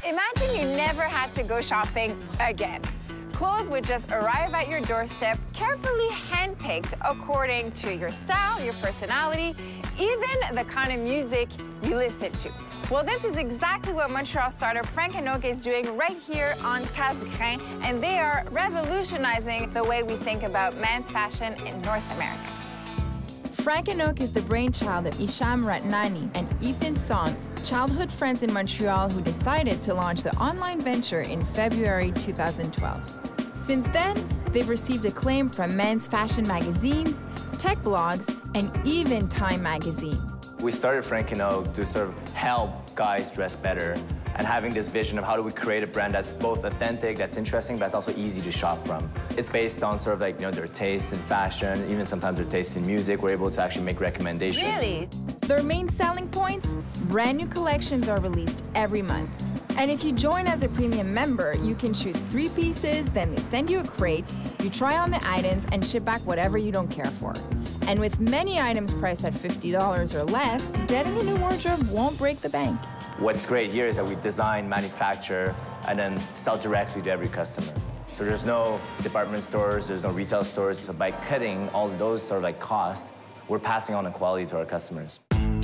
Imagine you never had to go shopping again. Clothes would just arrive at your doorstep, carefully handpicked according to your style, your personality, even the kind of music you listen to. Well, this is exactly what Montreal startup Frank & Oak is doing right here on Casgrain, and they are revolutionizing the way we think about men's fashion in North America. Frank & Oak is the brainchild of Isham Ratnani and Ethan Song, childhood friends in Montreal who decided to launch the online venture in February 2012. Since then, they've received acclaim from men's fashion magazines, tech blogs, and even Time magazine. We started Frank & Oak to sort of help guys dress better and having this vision of how do we create a brand that's both authentic, that's interesting, but it's also easy to shop from. It's based on sort of like, their taste in fashion, even sometimes their taste in music. We're able to actually make recommendations. Really? Their main selling points? Brand new collections are released every month. And if you join as a premium member, you can choose 3 pieces, then they send you a crate, you try on the items, and ship back whatever you don't care for. And with many items priced at $50 or less, getting a new wardrobe won't break the bank. What's great here is that we design, manufacture, and then sell directly to every customer. So there's no department stores, there's no retail stores. So by cutting all of those sort of like costs, we're passing on the quality to our customers.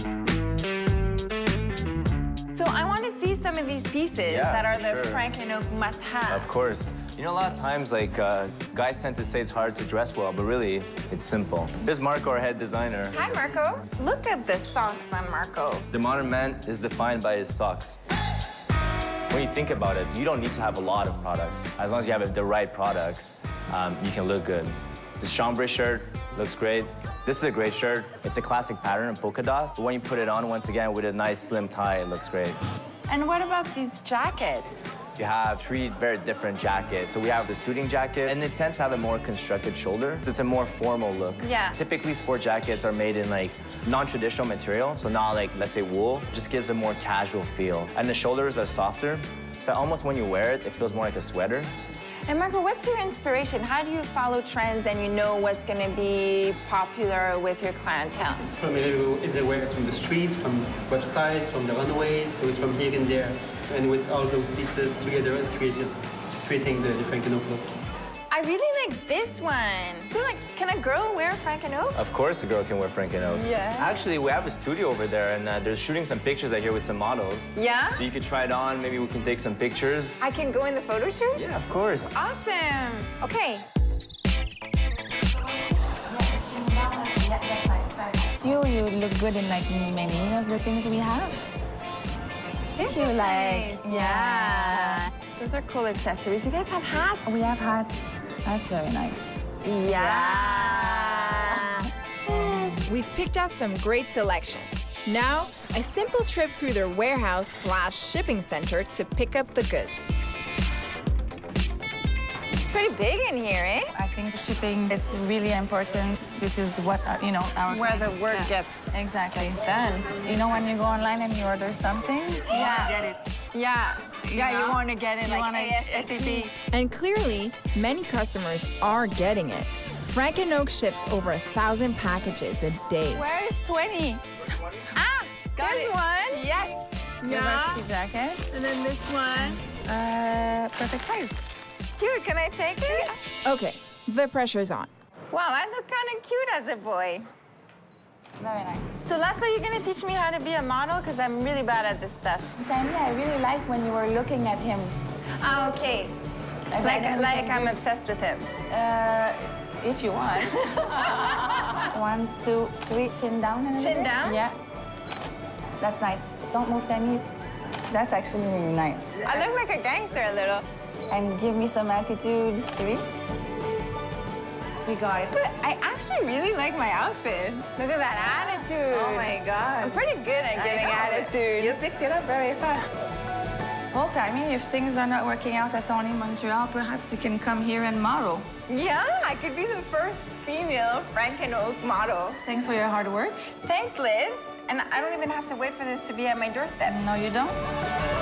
So I want to see some of these pieces that are the sure. Frank & Oak must-have. Of course. A lot of times, like, guys tend to say it's hard to dress well, but really, it's simple. There's Marco, our head designer. Hi, Marco. Look at the socks on Marco. The modern man is defined by his socks. When you think about it, you don't need to have a lot of products. As long as you have the right products, you can look good. The chambray shirt looks great. This is a great shirt. It's a classic pattern in polka dot, but when you put it on, once again, with a nice slim tie, it looks great. And what about these jackets? You have 3 very different jackets. So we have the suiting jacket, and it tends to have a more constructed shoulder. It's a more formal look. Yeah. Typically, sport jackets are made in like non-traditional material, so not like, let's say, wool. Just gives a more casual feel. And the shoulders are softer, so almost when you wear it, it feels more like a sweater. And Marco, what's your inspiration? How do you follow trends and you know what's going to be popular with your clientele? It's from everywhere. It's from the streets, from websites, from the runways. So it's from here and there. And with all those pieces together, creating the Frank & Oak look. I really like this one. I feel like, can a girl wear Frank & Oak? Of course a girl can wear Frank & Oak. Yeah. Actually, we have a studio over there, and they're shooting some pictures out here with some models. Yeah? So you could try it on. Maybe we can take some pictures. I can go in the photo shoot? Yeah, of course. Awesome. Okay. You look good in like many of the things we have. This is nice. Yeah. Those are cool accessories. You guys have hats? We have hats. That's very nice. Yeah. We've picked out some great selections. Now, a simple trip through their warehouse/shipping center to pick up the goods. Pretty big in here, eh? I think shipping is really important. This is what, our... Where the work gets exactly done. When you go online and you order something, you get it. Yeah. You want to get it You like want ASAP. And clearly, many customers are getting it. Frank & Oak ships over 1,000 packages a day. Where's 20? Ah, there's one. Yes. Yeah. Varsity jacket. And then this one. Perfect size. Cute. Can I take it? Okay, the pressure's on. Wow, I look kind of cute as a boy. Very nice. So, Laszlo, you're going to teach me how to be a model? Because I'm really bad at this stuff. Tamy, I really liked when you were looking at him. Ah, okay. Like I'm obsessed with him. If you want. 1, 2, 3, chin down a little Chin bit. down? Yeah. That's nice. Don't move, Tamy. That's actually really nice. I look like a gangster a little. And give me some attitude. 3. We got it. But I actually really like my outfit. Look at that attitude. Oh my God. I'm pretty good at giving attitude. You picked it up very fast. Well, Tamy, if things are not working out at Tony Montreal, perhaps you can come here and model. Yeah, I could be the first female Frank & Oak model. Thanks for your hard work. Thanks, Liz. And I don't even have to wait for this to be at my doorstep. No, you don't.